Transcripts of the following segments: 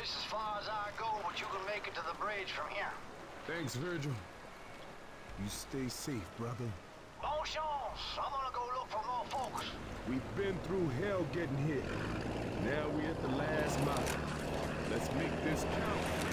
This is as far as I go, but you can make it to the bridge from here. Thanks, Virgil. You stay safe, brother. Bon chance. I'm gonna go look for more folks. We've been through hell getting here. Now we're at the last mile. Let's make this count.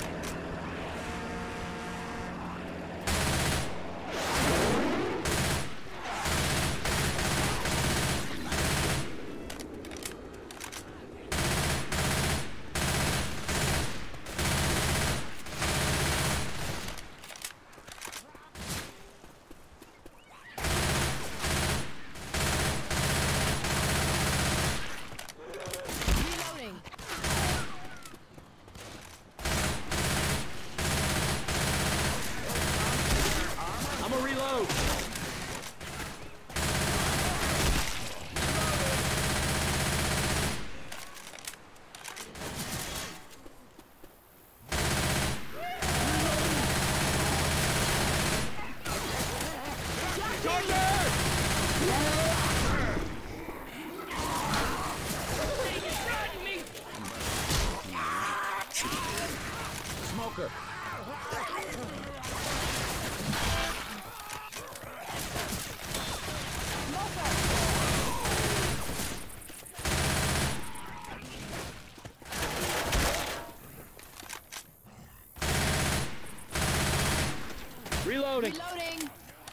Reloading. Reloading.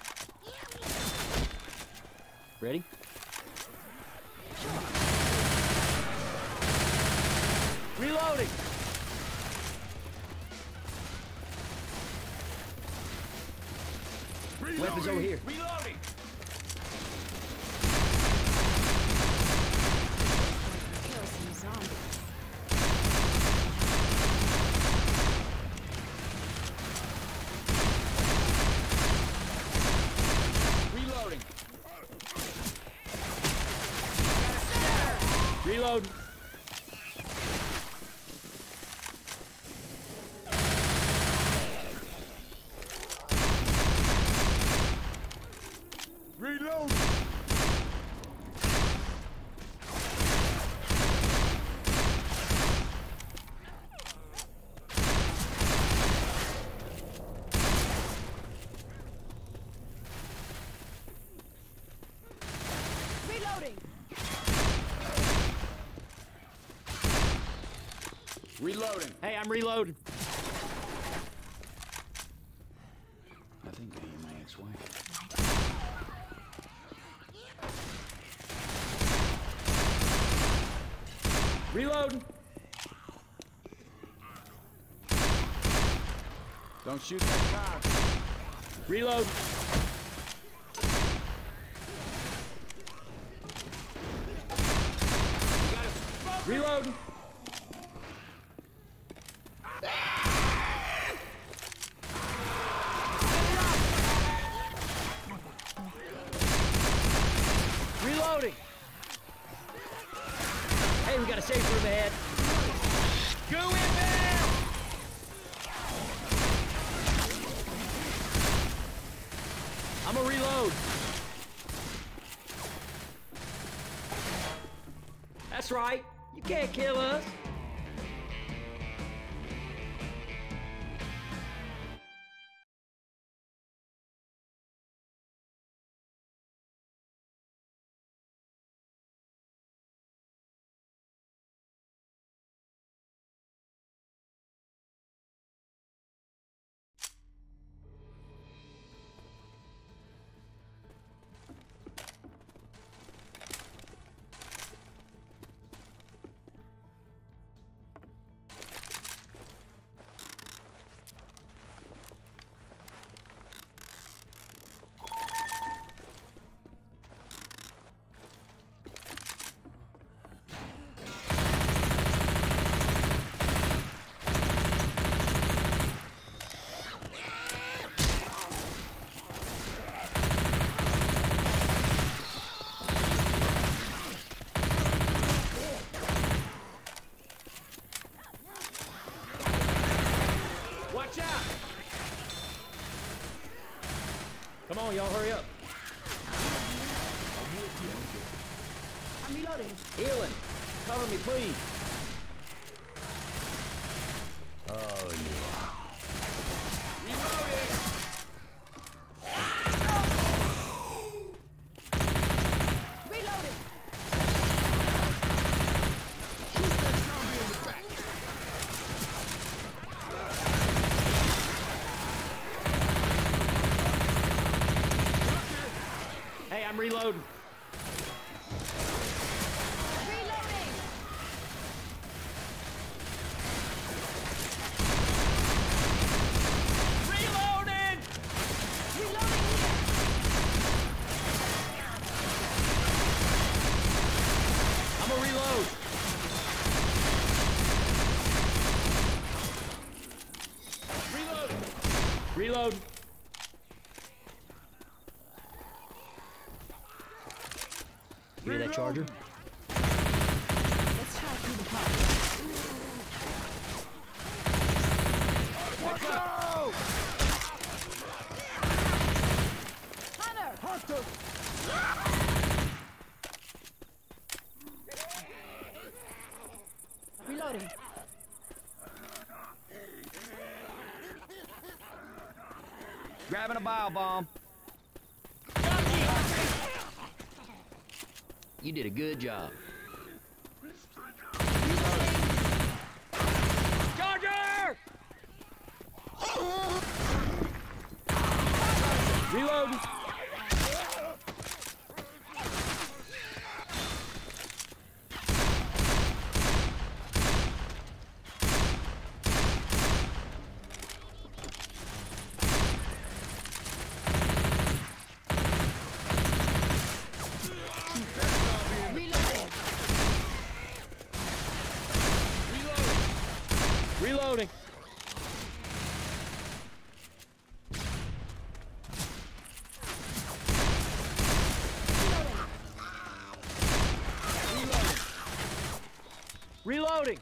Ready? Reloading. Weapons over here. Reloading. Kill some zombies. Reload. Reload! Reloading. Reloading. Hey, I'm reloading. I think I hear my ex-wife. Reloading. Don't shoot that car. Reload. Reload. Reloading. Hey, we got a safe room ahead. Go in there! I'm gonna reload. That's right. You can't kill us. Watch out! Come on, y'all, hurry up. I'm reloading. Healing. Cover me, please. Reloading. Hey, I'm reloading. Reloading. Reloading! Reloading here. I'm gonna reload. Reload. You hear that charger? Let's try through the pocket. Hunter! Reloading. Grabbing a bile bomb. You did a good job. Charger! Reload! Reloading. Reloading.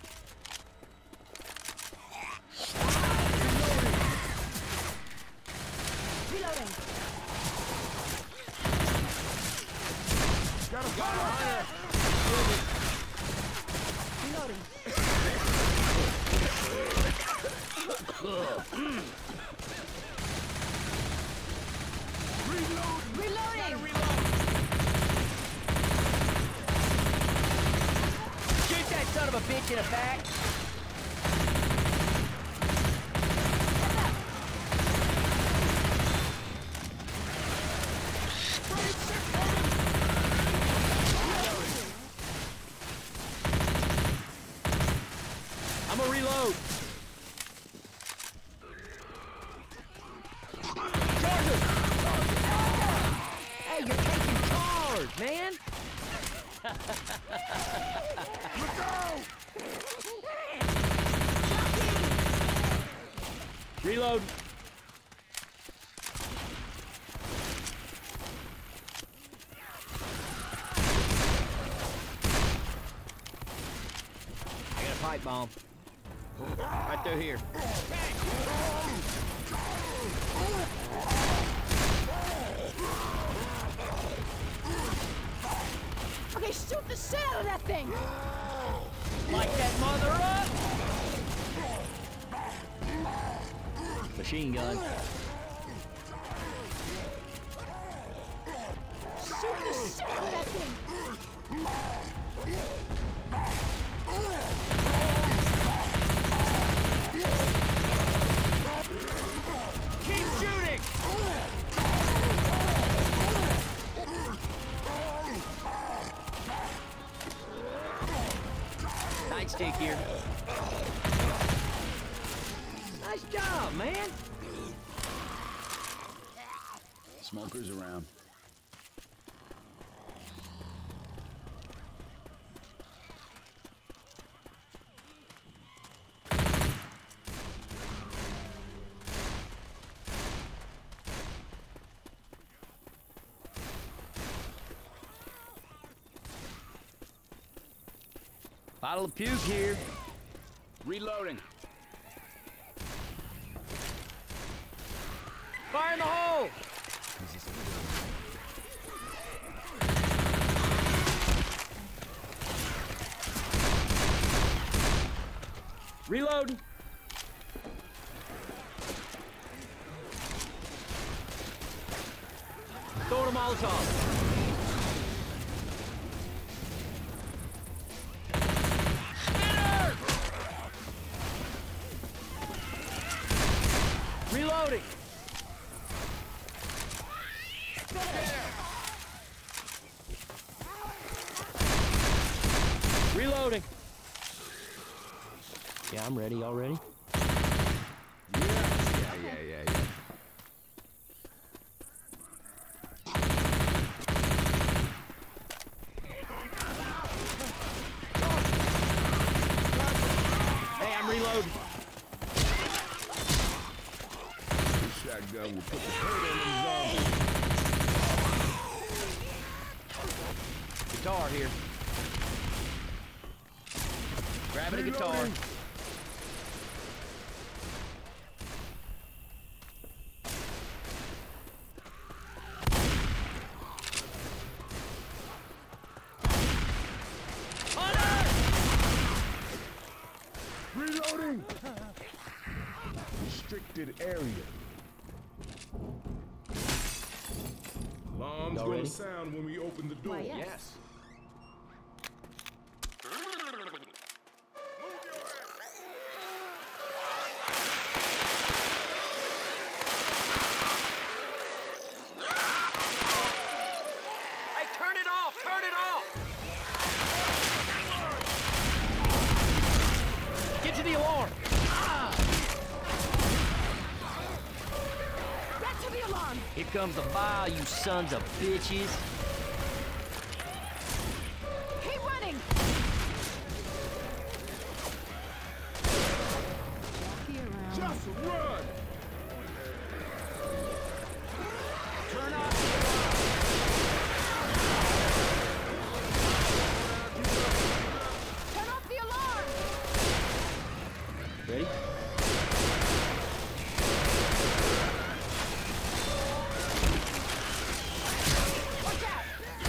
Reloading. Got a fire! Reloading. Reloading. Shoot that son of a bitch in the back. I'm gonna reload. Charger! Hey, you're taking charge, man. Reload. I got a pipe bomb. Right through here. Okay, shoot the shit out of that thing! Light that mother up! Machine gun. Shoot the shit out of that thing! Keep shooting! Nightstick here. Nice job, man. Smokers around. Bottle of puke here. Reloading. Fire in the hole! Reload. Throwing a Molotov. Reloading! Reloading! Yeah, I'm ready. Y'all ready? Yeah. Hey, I'm reloading. This shotgun will put the hurt on them zombies. Guitar here. Grabbing a guitar. Reloading. Reloading! Restricted area. Alarm's Y'all gonna ready? sound when we open the door. Why, yes. Hey, turn it off! Turn it off! Get to the alarm! Get to the alarm! Here comes the fire, you sons of bitches. Keep running! Walkie around. Just run! Turn off Turn off the alarm! Ready? Watch out!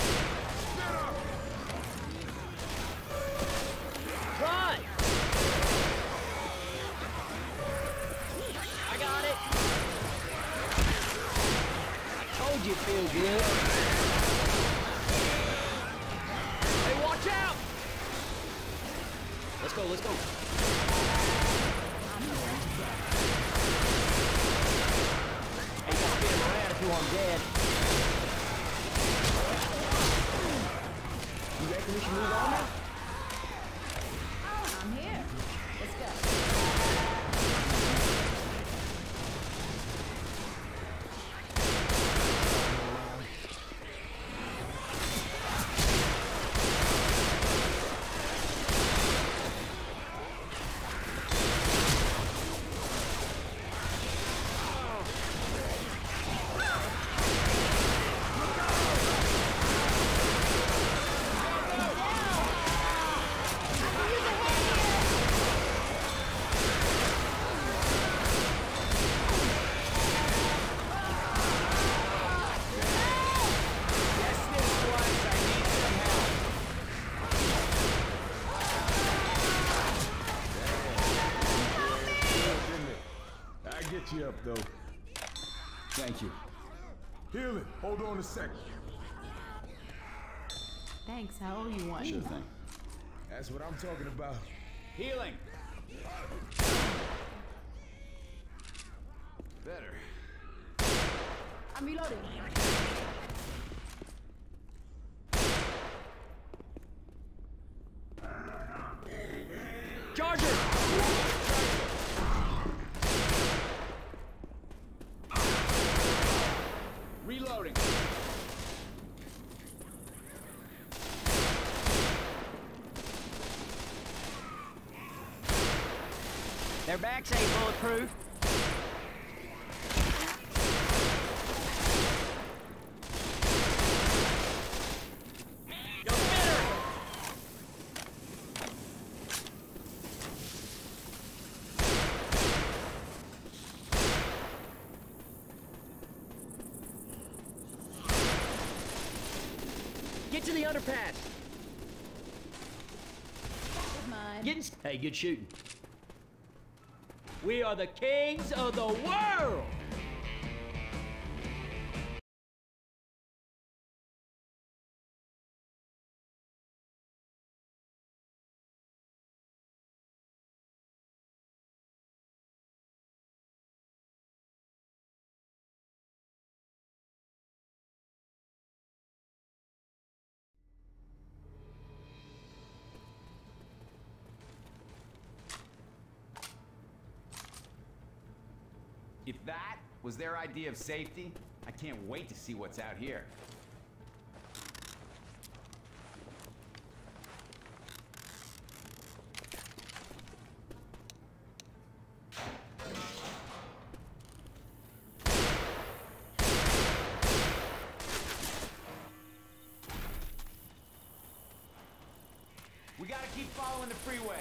Run! I got it! I told you it'd feel good. Hey, watch out! Let's go, let's go. Hey, you gotta spin him around if you want him dead. You reckon we should move on now? I'm here. Let's go. Get you up, though. Thank you. Heal it. Hold on a second. Thanks, I owe you one. Sure thing. That's what I'm talking about. Healing. Better. I'm reloading. Charger! Reloading. Their backs ain't bulletproof. Go better! Get to the underpass. Mine. Hey, good shooting. We are the kings of the world! was their idea of safety. I can't wait to see what's out here. We gotta keep following the freeway.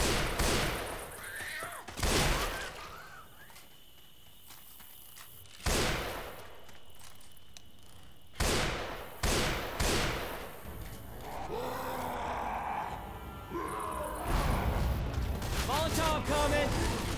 Molotov coming!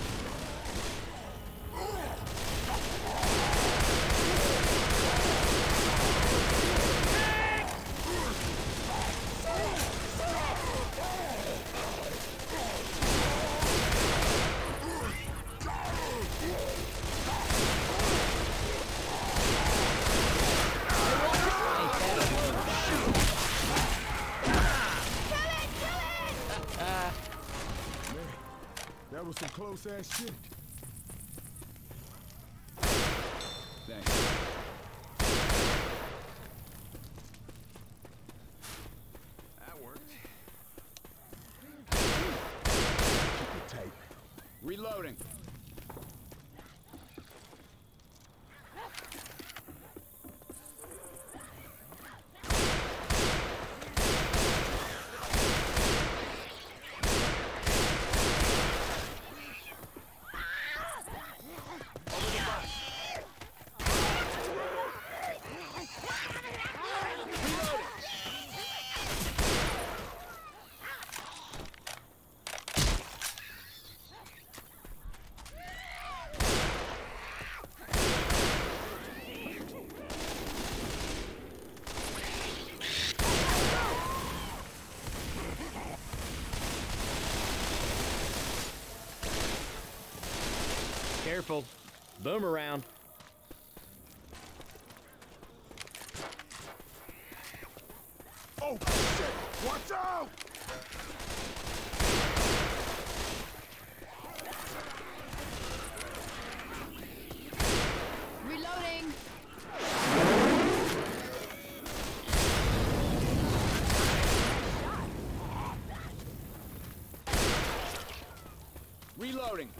That was some close-ass shit. Thanks. That worked. Keep it tight. Reloading. Careful. Boom around. Oh, shit! Watch out! Reloading. Reloading.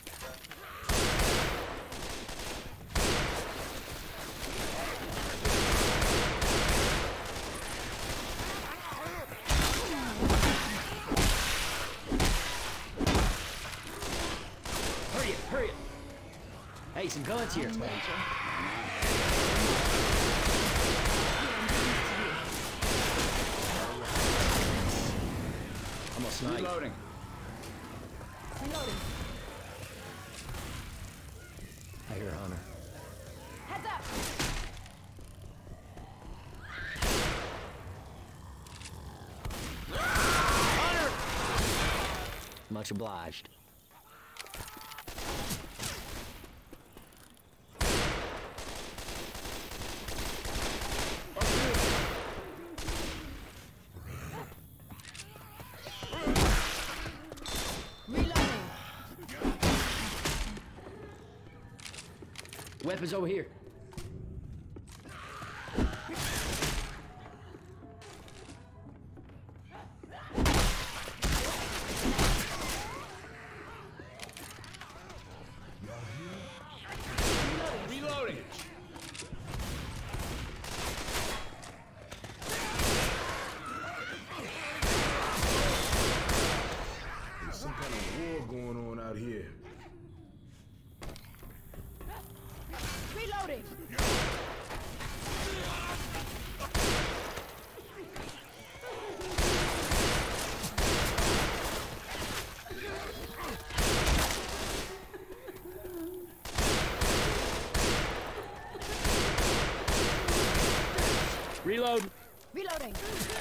Hurry it! Hey, some guns here. I'm gonna snipe. Reloading. Reloading. I hear a hunter. Heads up. Much obliged. Reloading. Weapons over here. Reloading. There's some kind of war going on out here. Reloading. Reload. Reloading.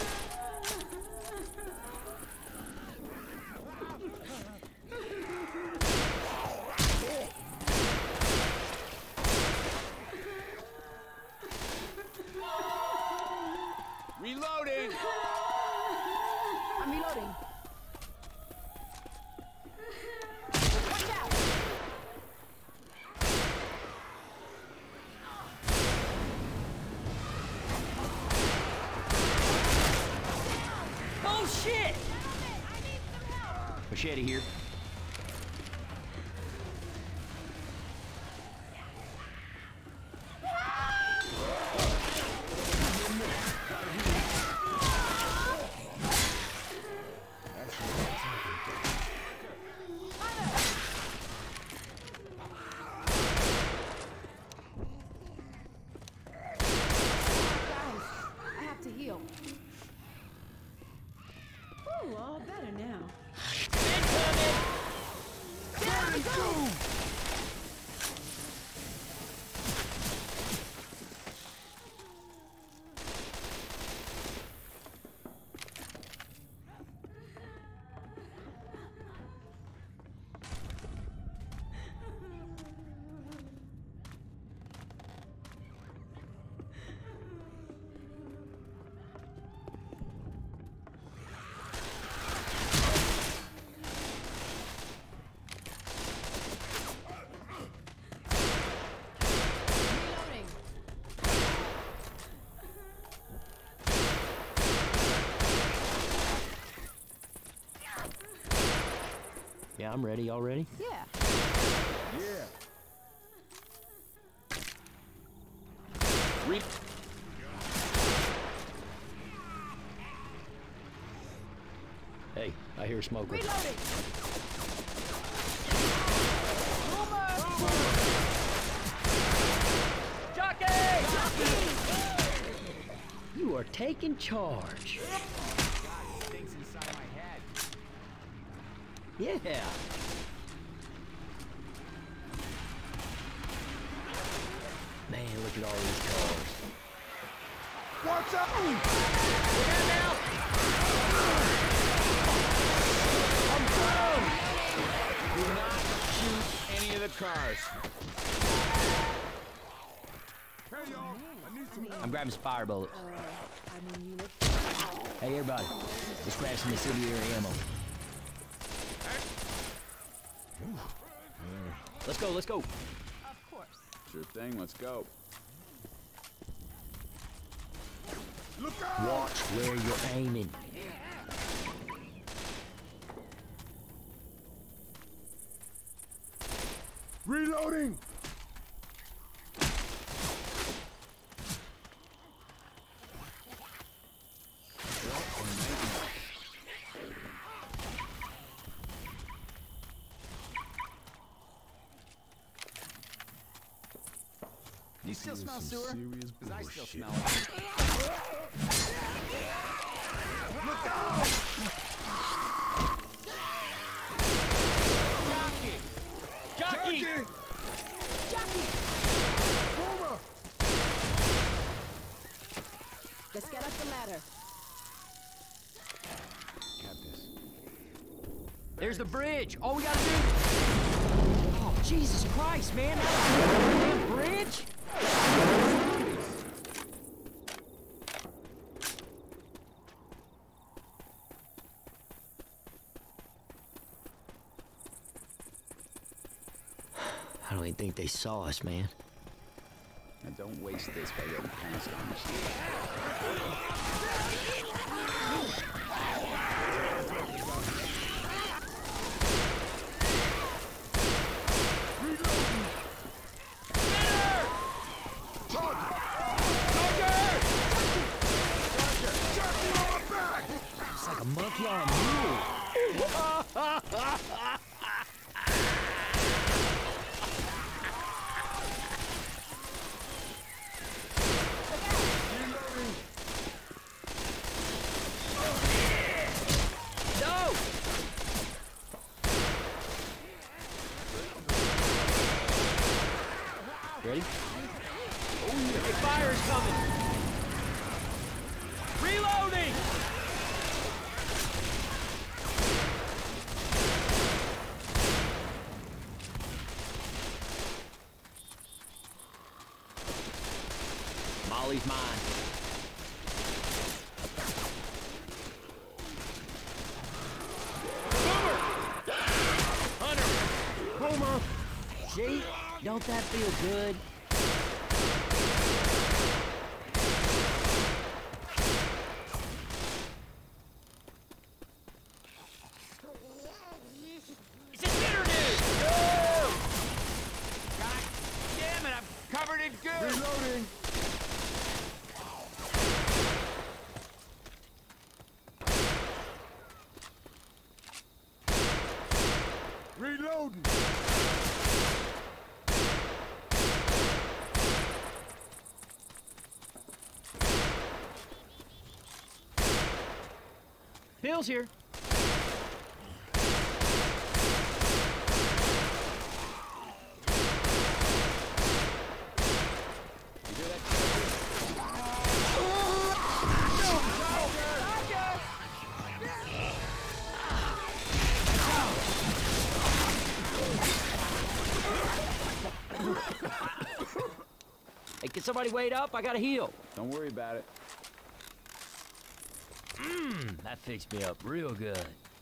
Reloading. I'm reloading. Watch out. machete here. I have to heal. Ooh, all better now. Down, go! Reloading. Yeah, I'm ready. Y'all ready? Yeah. Yeah. Re Hey, I hear smoke. Reloading. You are taking charge. Things inside my head. Yeah. Man, look at all these cars. Watch out! Do not shoot any of the cars. Hey, y'all. I need some... I'm grabbing some fire bullets. I mean, you look... Hey, everybody. Let's grab some incendiary ammo. Let's go, let's go. Of course. Sure thing, let's go. Look out! Watch where you're aiming. Reloading! You still smell Some sewer? serious Because I still bullshit. smell it. Jockey! Boomer! Let's get up the ladder. Got this. There's the bridge. All we gotta do... Oh, Jesus Christ, man. That bridge? I don't even think they saw us, man. Now don't waste this by getting past on us. It's like a monkey on a mule. No! Ready? The fire's coming! Reloading! Molly's mine. Boomer! See? Don't that feel good? ain't good! Reloading! Reloading! Bill's here. Hey, can somebody wait up? I gotta heal. Don't worry about it. That fixed me up real good.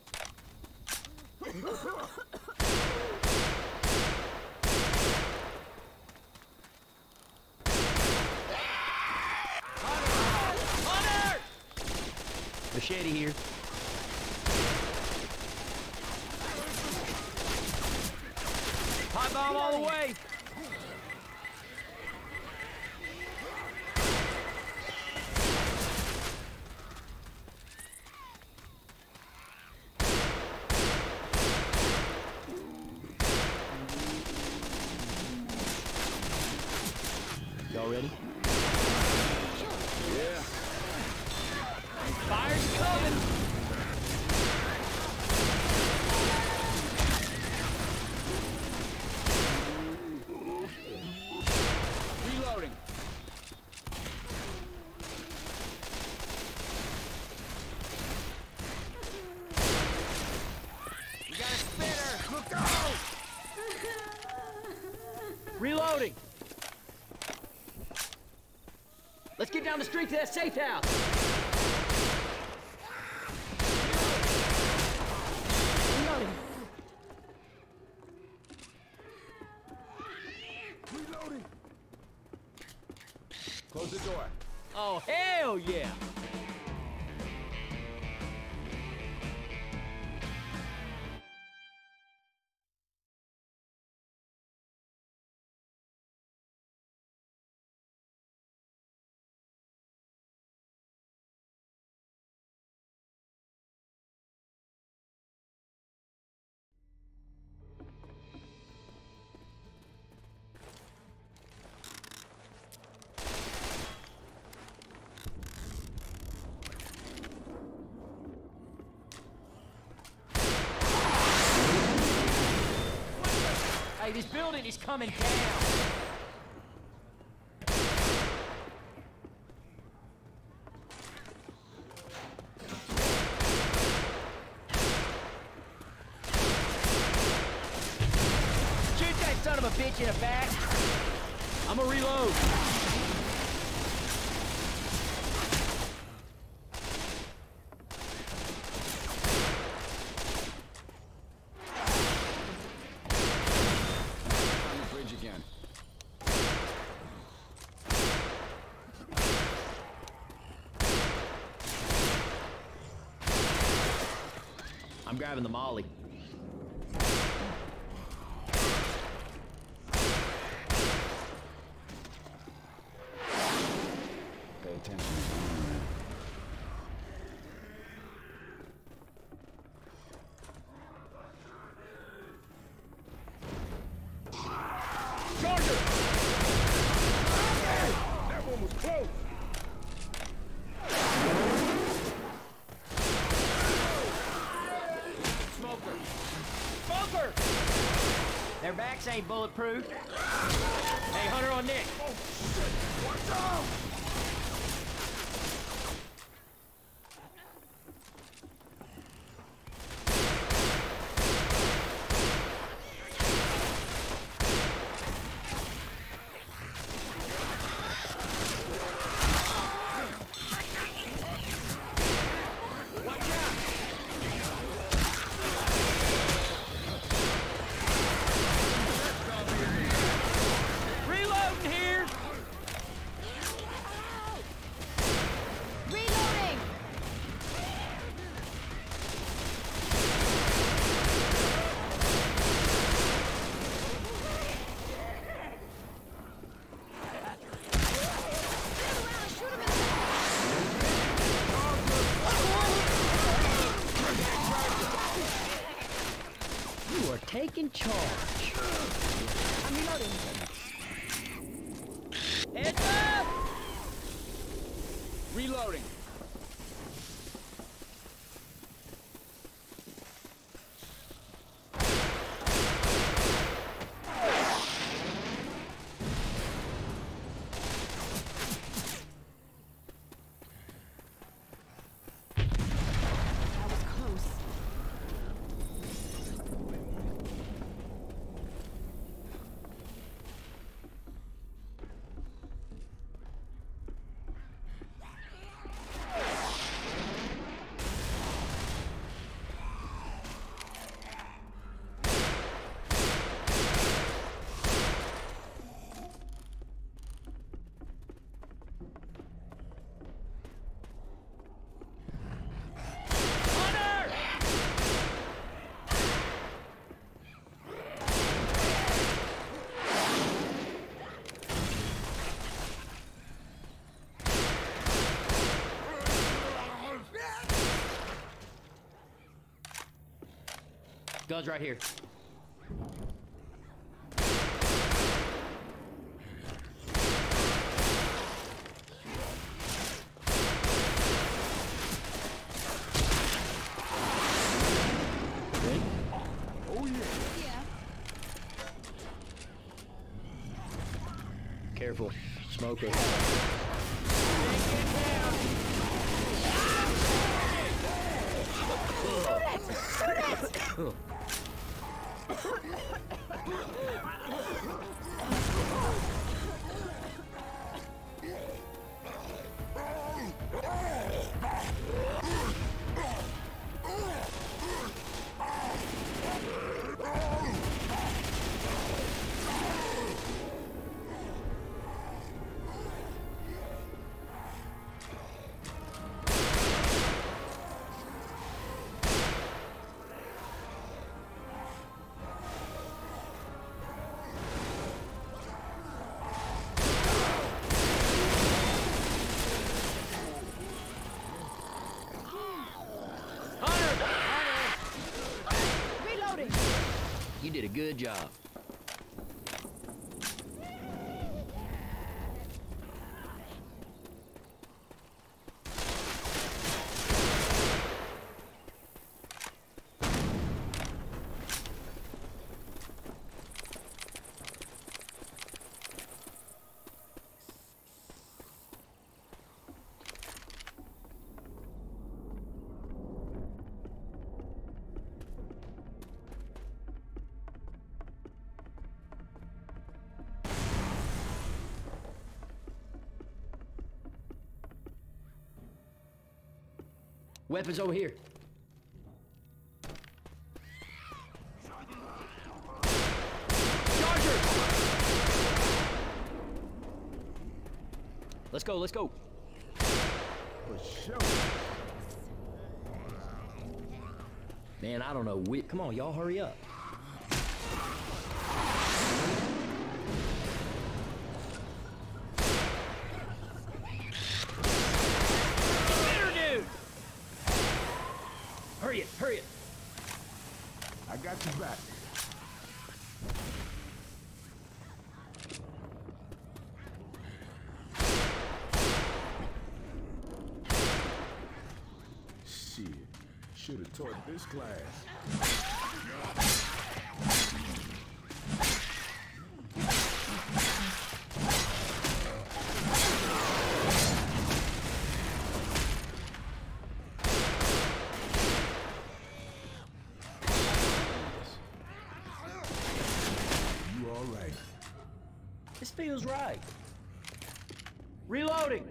Hunter! Machete here. Pipe bomb all the way. Y'all ready? Yeah. Fire's coming! Reloading. We got a spinner! Look out! Reloading! Let's get down the street to that safe house! Reloading! Reloading! Close the door. Oh, hell yeah! Hey, this building is coming down! Shoot that son of a bitch in the back! I'ma reload! On the bridge again. I'm grabbing the molly. Pay attention. Charger! That one was close! Smoker! Smoker! Their backs ain't bulletproof. Hey, Hunter on Nick. Oh, shit! Watch out! Reloading here! Charge. I'm reloading. Heads up! Reloading. That was close. Guns right here. Ready? Oh, yeah. Yeah. Careful. Smoke it. Reloading. You did a good job. Weapons over here. Charger! Let's go, let's go. For sure. Man, I don't know. Come on, y'all hurry up. Hurry it, hurry it. I got you back. Shit. Should have taught this class. You all right? This feels right. Reloading.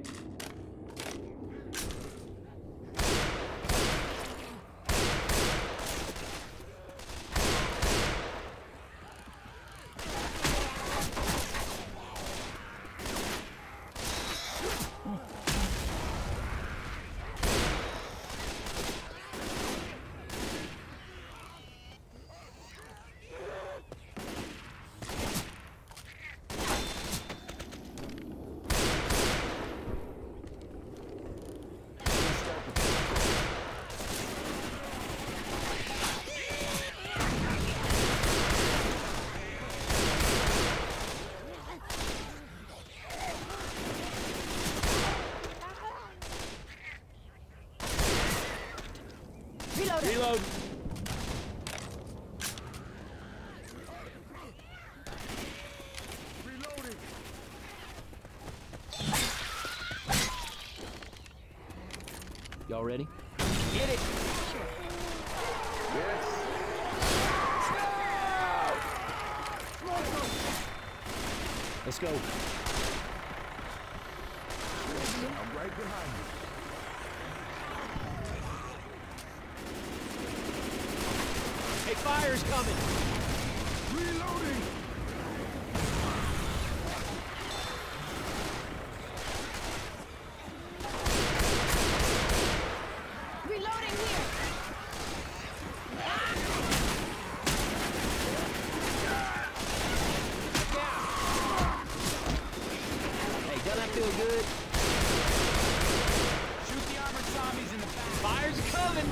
Y'all ready? Get it! Yes. Let's go. I'm right behind you. Hey, fire's coming! Reloading! Reloading here. Hey, doesn't that feel good? Shoot the armored zombies in the back. Fire's coming!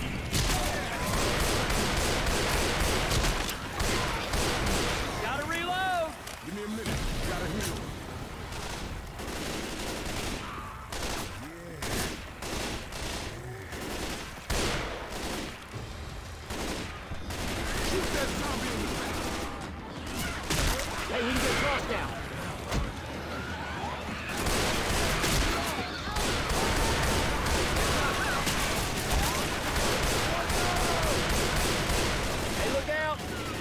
Gotta reload! Give me a minute. Gotta heal. Shoot that zombie in the back. Hey, we can get across now. Hey, look out!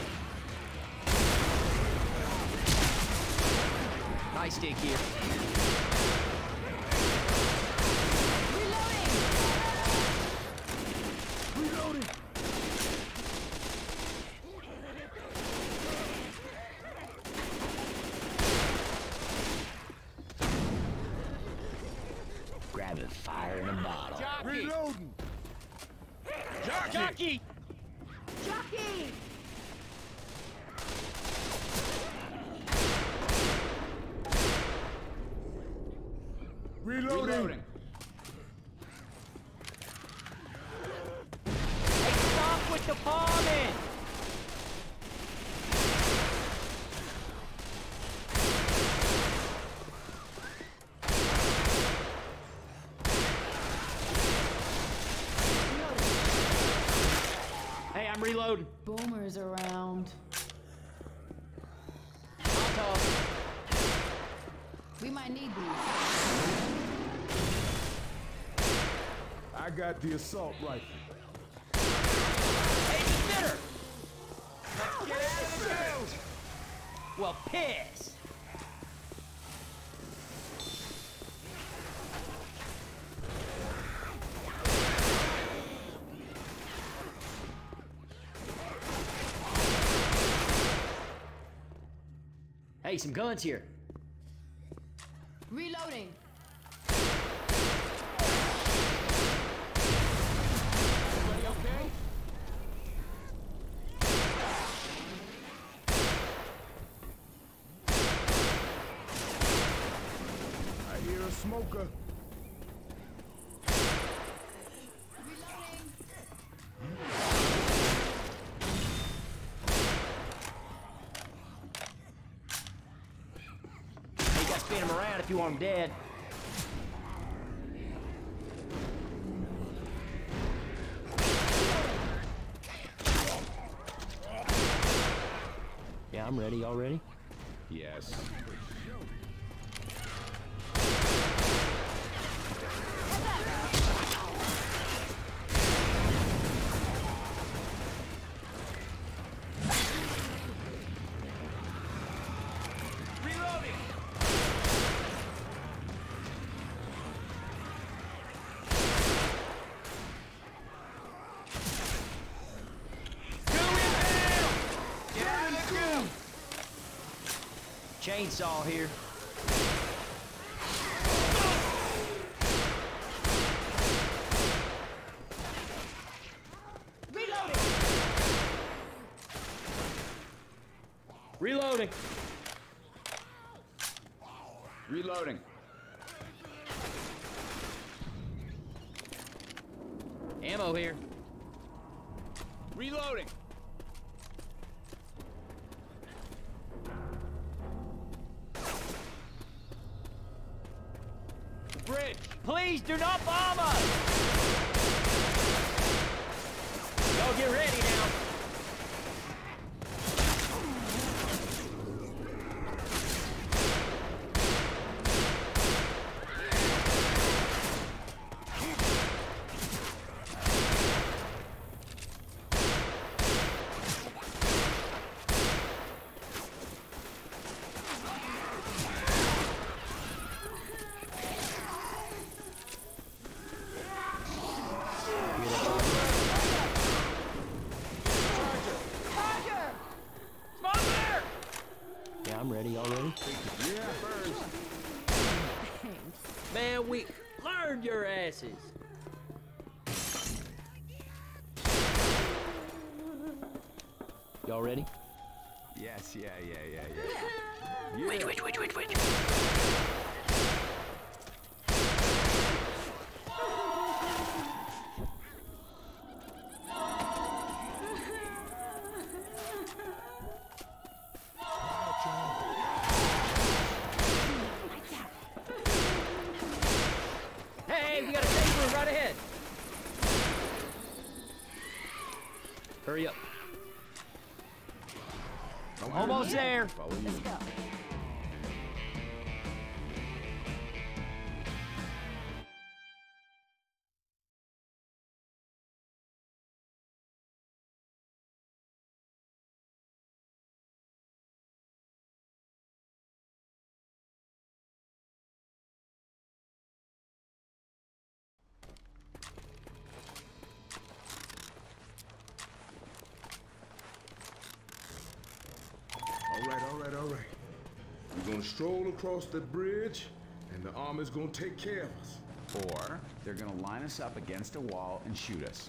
Nice stick here. Reloading. Grabbing fire in a bottle. Jockey! Reloading. Jockey! Jockey! Reloading. Reloading. Hey, stop with the bombing! Hey, I'm reloading. Boomers around. I'll talk. We might need these. I got the assault rifle. Hey, spitter! Get out of the field! Well, piss! Hey, some guns here. Reloading. Everybody okay? I hear a smoker. You gotta spin him around if you want him dead. Yeah, I'm ready. Y'all ready? Yes. Reloading! Get out of the goo! Chainsaw here. Reloading. Reloading. Ammo here. Reloading. Bridge. Please do not bomb us! Y'all get ready now. hell we learned your asses? Y'all ready? Yes, yeah. Wait. Hey, we got a safe room right ahead. Hurry up. Almost there. Follow me. Let's go. All right. We're gonna stroll across the bridge, and the army's gonna take care of us. Or they're gonna line us up against a wall and shoot us.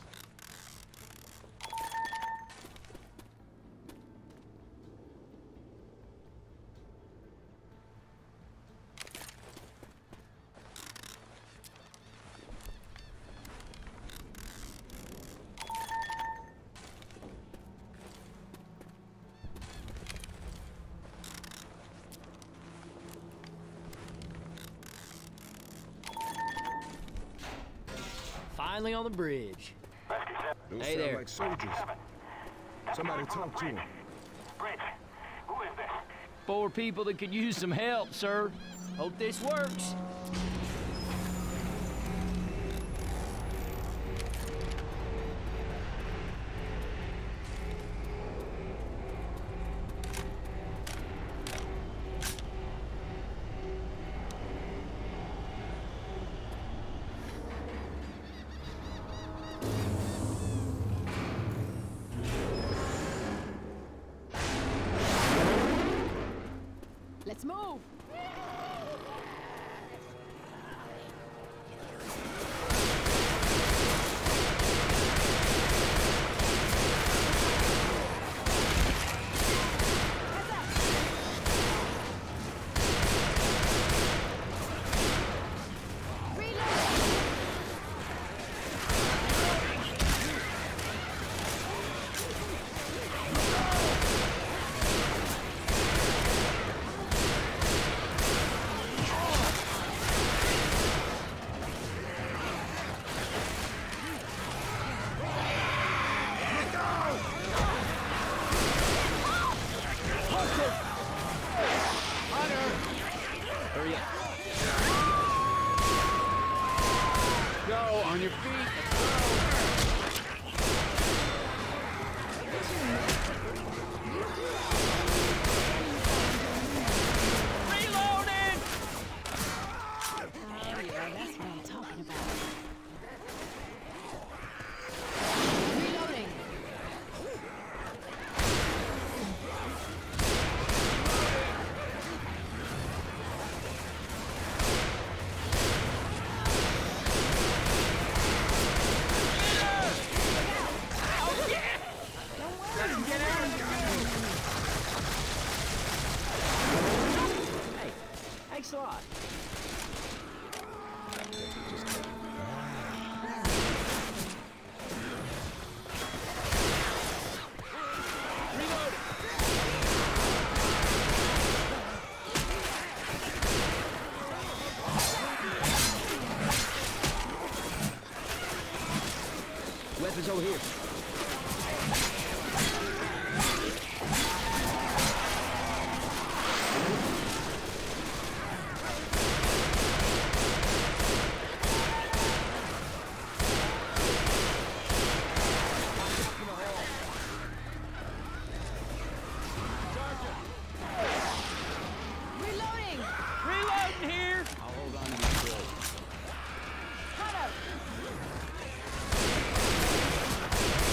Finally on the bridge. Those Hey sound there. like soldiers. Somebody talk to them. Bridge. Who is this? 4 people that could use some help, sir. Hope this works. Let's move. Hurry up. Go on your feet. Reloading! Oh, yeah, that's what I'm talking about. Reloading. Hey, thanks a lot. Weapons over here. Reloading. Reloading here. I'll hold on to this build. Cut up.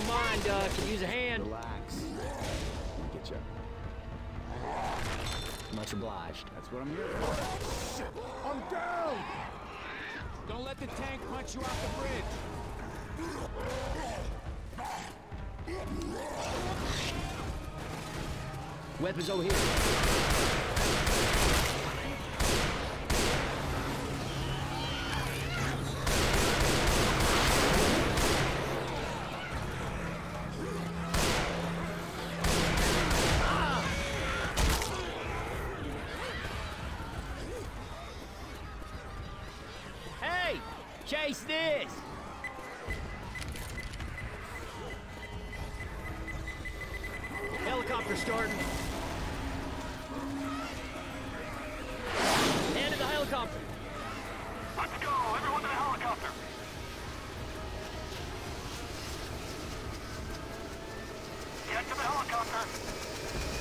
don't mind, could use a hand. Relax. I'll get you. Much obliged. That's what I'm here for. I'm down! Don't let the tank punch you off the bridge. Weapons over here. Hey! Chase this! Helicopter starting. Hand to the helicopter. Let's go! Everyone to the helicopter! Get to the helicopter!